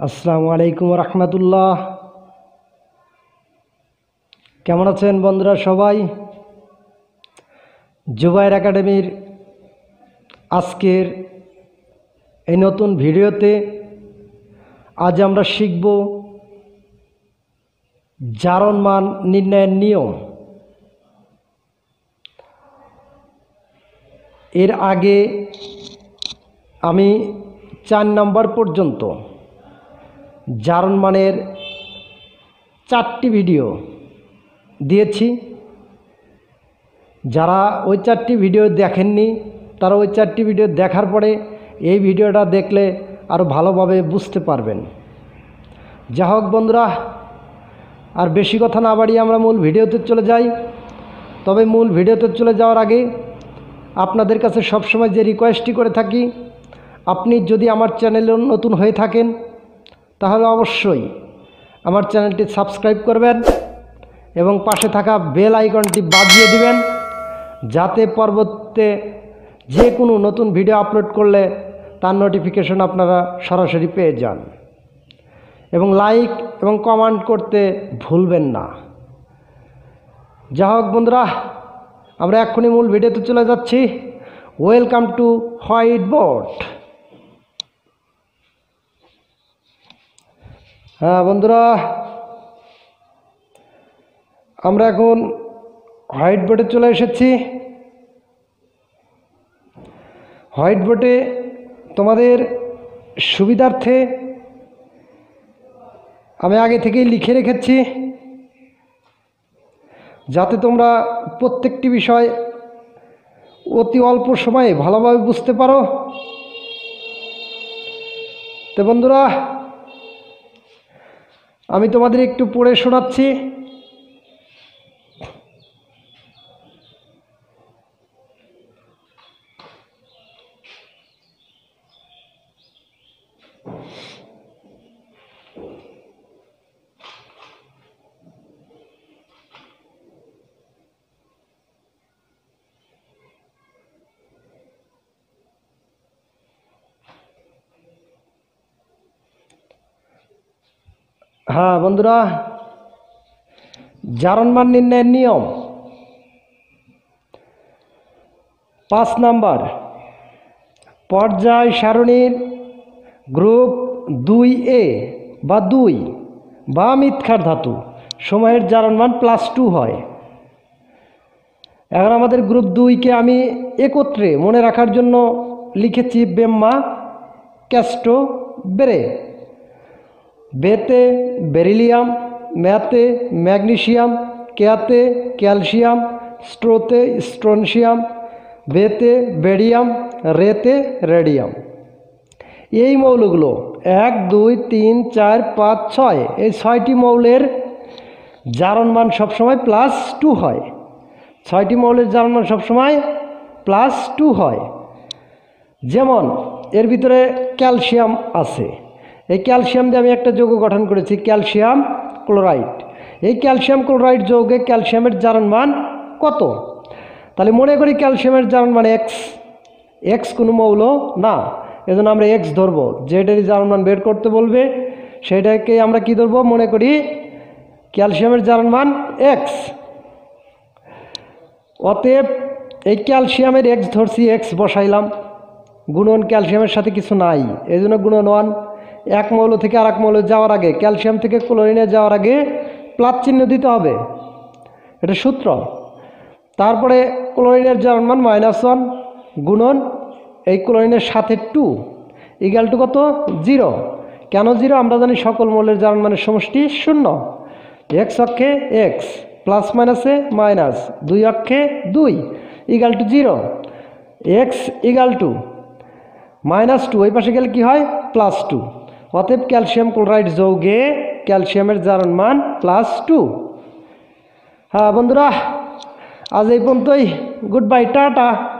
আসসালামু আলাইকুম রহমতুল্লাহ। কেমন আছেন বন্ধুরা সবাই? জুবায়ের একাডেমির আজকের এই নতুন ভিডিওতে আজ আমরা শিখব জারণ মান নির্ণয়ের নিয়ম। এর আগে আমি 4 নম্বর পর্যন্ত জারণ মানের 4টি ভিডিও দিয়েছি। যারা ওই 4টি ভিডিও দেখেননি তারা ওই 4টি ভিডিও দেখার পরে এই ভিডিওটা দেখলে আরও ভালোভাবে বুঝতে পারবেন। যা হোক বন্ধুরা, আর বেশি কথা না বাড়িয়ে আমরা মূল ভিডিওতে চলে যাই। তবে মূল ভিডিওতে চলে যাওয়ার আগে আপনাদের কাছে সবসময় যে রিকোয়েস্টটি করে থাকি, আপনি যদি আমার চ্যানেলে নতুন হয়ে থাকেন তাহলে অবশ্যই আমার চ্যানেলটি সাবস্ক্রাইব করবেন এবং পাশে থাকা বেল আইকনটি বাজিয়ে দিবেন, যাতে পরবর্তীতে যে কোনো নতুন ভিডিও আপলোড করলে তার নোটিফিকেশন আপনারা সরাসরি পেয়ে যান। এবং লাইক এবং কমেন্ট করতে ভুলবেন না। যা হোক বন্ধুরা, আমরা এক্ষুনি মূল ভিডিওতে চলে যাচ্ছি। Welcome to whiteboard. হ্যাঁ বন্ধুরা, আমরা এখন হোয়াইট বোর্ডে চলে এসেছি। হোয়াইট বোর্ডে তোমাদের সুবিধার্থে আমি আগে থেকেই লিখে রেখেছি, যাতে তোমরা প্রত্যেকটি বিষয় অতি অল্প সময়ে ভালোভাবে বুঝতে পারো। তো বন্ধুরা, আমি তোমাদের একটু পড়ে শোনাচ্ছি। হ্যাঁ বন্ধুরা, জারণ মান নির্ণয়ের নিয়ম 5 নাম্বার। পর্যায় সারণীর গ্রুপ 2A বা 2 বা মিথ্যার ধাতু সময়ের জারণ মান +2 হয়। এখন আমাদের গ্রুপ 2কে আমি একত্রে মনে রাখার জন্য লিখেছি বেম্মা, ক্যাস্টো, বেরে। বেতে বেরিলিয়াম, ম্যাতে ম্যাগনেসিয়াম, কেয়াতে ক্যালসিয়াম, স্ট্রোতে স্ট্রনসিয়াম, বেতে বেরিয়াম, রেতে রেডিয়াম। এই মৌলগুলো 1, 2, 3, 4, 5, 6 এই 6টি মৌলের জারণ মান সবসময় +2 হয়। 6টি মৌলের জারণ মান সবসময় +2 হয়। যেমন এর ভিতরে ক্যালসিয়াম আছে। এই ক্যালসিয়াম দিয়ে আমি একটা যৌগ গঠন করেছি, ক্যালসিয়াম ক্লোরাইড। এই ক্যালসিয়াম ক্লোরাইড যৌগে ক্যালসিয়ামের জারণ মান কত? তাহলে মনে করি ক্যালসিয়ামের জারণ মান এক্স কোনো মৌল না, এজন্য আমরা এক্স ধরবো। যেটারই জারণ মান বের করতে বলবে সেটাকে আমরা কি ধরবো? মনে করি ক্যালসিয়ামের জারণ মান এক্স। অতএব এই ক্যালসিয়ামের এক্স ধরছি, এক্স বসাইলাম। গুণন ক্যালসিয়ামের সাথে কিছু নাই, এই জন্য গুণন 1। এক মৌল থেকে আর এক মৌল যাওয়ার আগে, ক্যালসিয়াম থেকে ক্লোরিনে যাওয়ার আগে প্লাস চিহ্ন দিতে হবে, এটা সূত্র। তারপরে ক্লোরিনের জারণ মান -1 গুণন এই ক্লোরিনের সাথে 2 ইকুয়াল টু কত? 0। কেন 0? আমরা জানি সকল মৌলের জারণ মানের সমষ্টি 0। এক্স অক্ষে এক্স, প্লাস মাইনাসে মাইনাস, 2 অক্ষে 2 equal to 0। X equal to -2, ওই পাশে গেলে কি হয়? +2। অতএব ক্যালসিয়াম ক্লোরাইড যৌগে ক্যালসিয়ামের জারণ মান +2। হ্যাঁ বন্ধুরা, আজ এই পর্যন্তই। Good bye, tata.